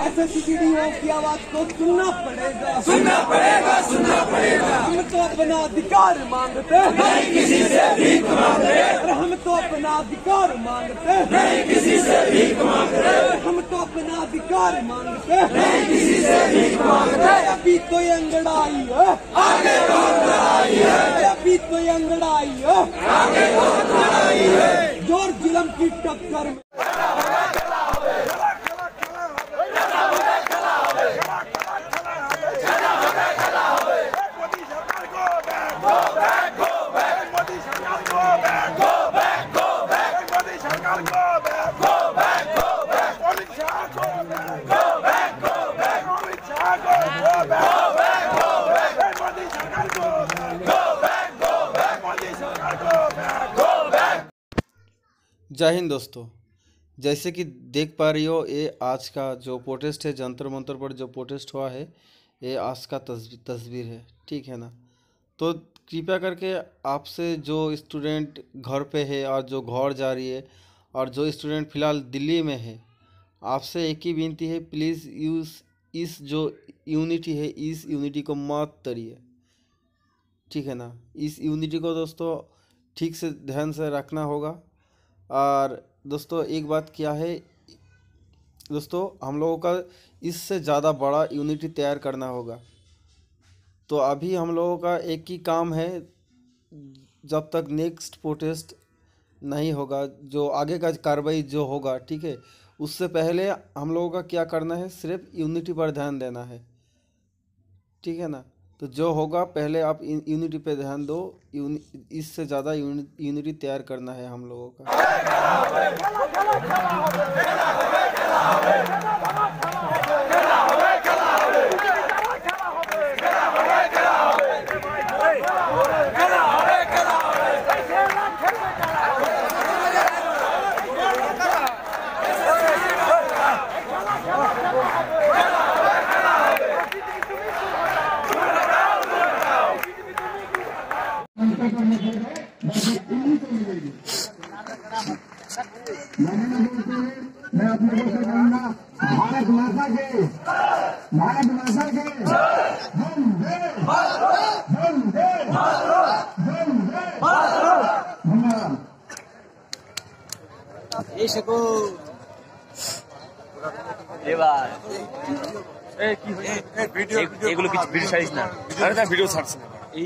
एसएससीडीओ की आवाज को सुनना पड़ेगा, सुनना पड़ेगा, सुनना पड़ेगा। हम तो अपना अधिकार मांगते नहीं किसी से भीख मांगते, हम तो अपना अधिकार मांगते नहीं किसी से भीख मांगते, हम तो अपना अधिकार मांगते नहीं किसी से भीख मांगते। अभी तो ये अंगड़ाई है, आगे बहुत लड़ाई है, अभी तो ये अंगड़ाई है, आगे बहुत लड़ाई है। जोर जुल्म की टक्कर में जय हिंद दोस्तों। जैसे कि देख पा रही हो, ये आज का जो प्रोटेस्ट है, जंतर मंतर पर जो प्रोटेस्ट हुआ है, ये आज का तस्वीर है, ठीक है ना। तो कृपया करके आपसे जो स्टूडेंट घर पे है और जो घर जा रही है और जो स्टूडेंट फ़िलहाल दिल्ली में है, आपसे एक ही विनती है, प्लीज़ इस जो यूनिटी है, इस यूनिटी को मत तोड़िए, ठीक है ना। इस यूनिटी को दोस्तों ठीक से ध्यान से रखना होगा। और दोस्तों एक बात क्या है दोस्तों, हम लोगों का इससे ज़्यादा बड़ा यूनिटी तैयार करना होगा। तो अभी हम लोगों का एक ही काम है, जब तक नेक्स्ट प्रोटेस्ट नहीं होगा, जो आगे का कार्रवाई जो होगा, ठीक है, उससे पहले हम लोगों का क्या करना है, सिर्फ यूनिटी पर ध्यान देना है, ठीक है ना। तो जो होगा पहले आप यूनिटी पे ध्यान दो, इससे ज़्यादा यूनिटी तैयार करना है हम लोगों का। मैं अपने को से कहूँगा, भारत माता के वंदे वंदे वंदे। धन्यवाद। এগুলো কিছু ভিডিও ছাড়িস না, ভিডিও ছাড়ছে না।